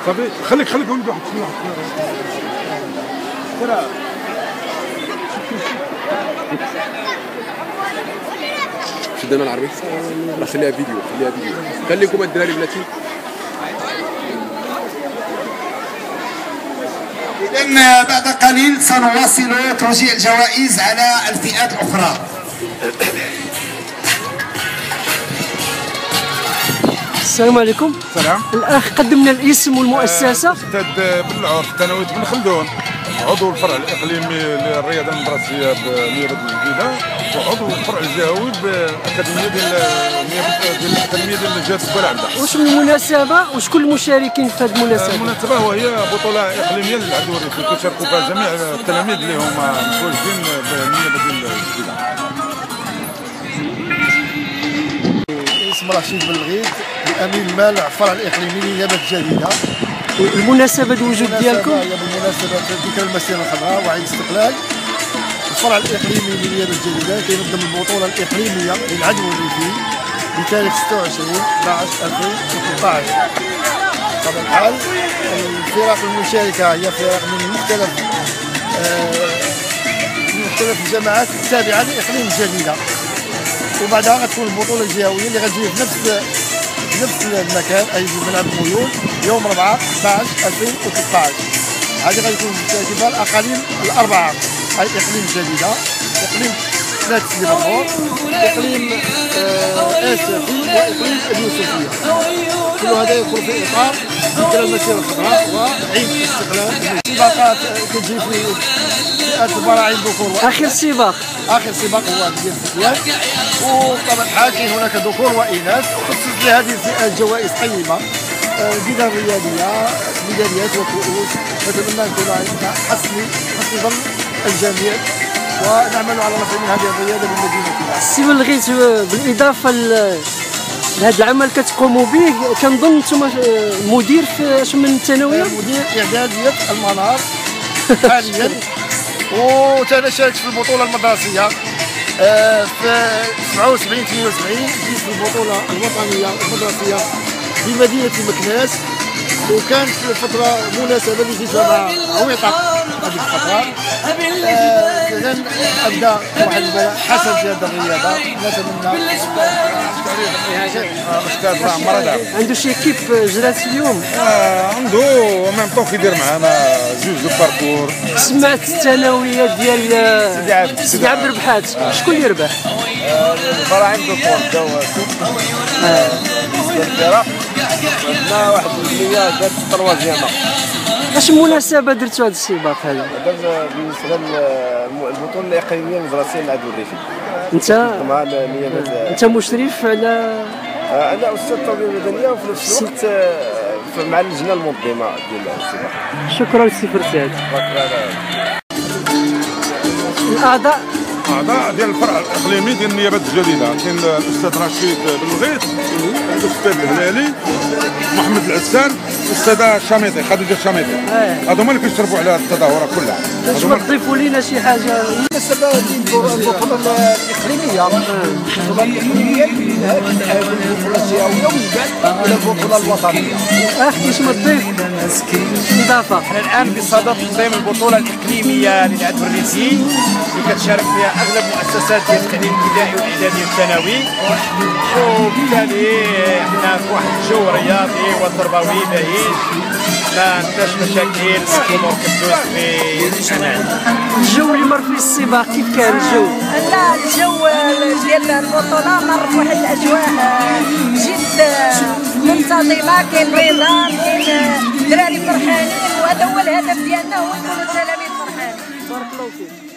صافي خليك ولد واحد ترى شد لنا العربي راه خليها فيديو خليكم الدراري بلاتي. إذن بعد قليل سنواصل توزيع الجوائز على الفئات الأخرى. السلام عليكم. السلام. الأخ قدمنا الاسم والمؤسسة. أستاذ بالعرف الثانوي بن خلدون، عضو الفرع الإقليمي للرياضة المدرسية بنيابة الجديدة، وعضو الفرع الجهوي بالأكاديمية ديال الجهات الكبرى عندها. واش المناسبة وشكون المشاركين في هذه المناسبة؟ المناسبة وهي بطولة إقليمية للعدو الريفي كيشاركوا فيها جميع التلاميذ اللي هما متواجدين بالنيابة ديال الجديدة. اسم رشيد بلغيت، الامين المالع الفرع الاقليمي للنيابه الجديده. المناسبه الوجود ديالكم هي بالمناسبه ذكرى المسيره الخضراء وعيد الاستقلال. الفرع الاقليمي للنيابه الجديده كينظم البطوله الاقليميه للعدو الريفي بتاريخ 26/12/2013. بطبيعه الحال الفرق المشاركه هي فرق من مختلف الجماعات التابعه لاقليم الجديده، وبعدها غتكون البطوله الجهويه اللي غتجي في نفس المكان، اي في ملعب الميول، يوم 4/12/2013. هذه غيكون مشاركين فيها الاقاليم الاربعه، اي اقليم جديده، اقليم ثلاث سيدي بابور، اقليم اسفي، واقليم اليوسفيه. كل هذا يدخل في اطار ذكرى المسيره الخضراء وعيد الاستقلال. السباقات كتجي في فئات البراعم ذكور اخر سباق هو ديال الفتيان، وطبعا الحال كاين هناك ذكور واناث، خصص لهذه الفئات جوائز قيمه، بدل ميداليات وكؤوس. نتمنى نكون حسن ظن الجميع ونعمل على رفع من هذه الرياضه بالمدينه. السي بلغيت بالاضافه لهذا العمل كتقوموا به، كنظن انتم مدير في من الثانويه، مدير اعداديه المنار حاليا. وأنا شاركت في البطوله المدرسيه في 77/78، جيت في البطوله الوطنيه المدرسيه بمدينه مكناس، وكانت فتره مناسبه اللي جيت مع عويطه هذيك الفتره. اذا ابدا واحد البلاء حسن في هذه الرياضه. نتمنى الاستاذ عمر دار عنده شي كيب جرات اليوم، عنده ميم طون كيدير معنا جوج دو باركور. سمعت الثانويه ديال سيدي عبد الربحات، شكون اللي ربح؟ البراعم دكتور داو بالنسبه للفرق عندنا واحد الجمعيه دارت التروازيامه. اش المناسبه درتوا هذا السباق هذا؟ بالنسبه للبطوله الاقليميه المدرسيه للعدو الريفي. انت مشرف على انا استاذ التربيه المدنيه، وفي نفس الوقت مع اللجنه المنظمه ديال السباق. شكرا سي فرساد. الاعضاء ديال الفرع الاقليمي ديال النيابه الجديده كاين الاستاذ رشيد بلغيت، الاستاذ الهلالي، محمد العسان، الاستاذه الشاميطي خديجه الشاميطي. هذو هما اللي كيشرفوا على التظاهره كلها. باش ما تضيفوا لينا شي حاجه؟ بالنسبه للبطوله الاقليميه، البطوله الاقليميه البطوله الجهويه ومن بعد الى البطوله الوطنيه. كيفاش ما تضيف اضافه؟ احنا الان بصدد تنظيم البطوله الاقليميه للعدو الريفي اللي كتشارك فيها اغلب مؤسسات ديال التعليم الابتدائي والاعدادي والثانوي، وبالتالي احنا في واحد الجو رياضي وتربوي بهيج، ما عندناش مشاكل، الامور كتدوز بامان. الجو اللي مر فيه السباق كيف كان الجو؟ لا، الجو ديال البطوله مر بواحد الاجواء جد منتظمه، كاين نظام، كاين دراري فرحانين، وهذا هو الهدف ديالنا، هو نكونوا تلاميذ فرحانين. بارك الله فيك.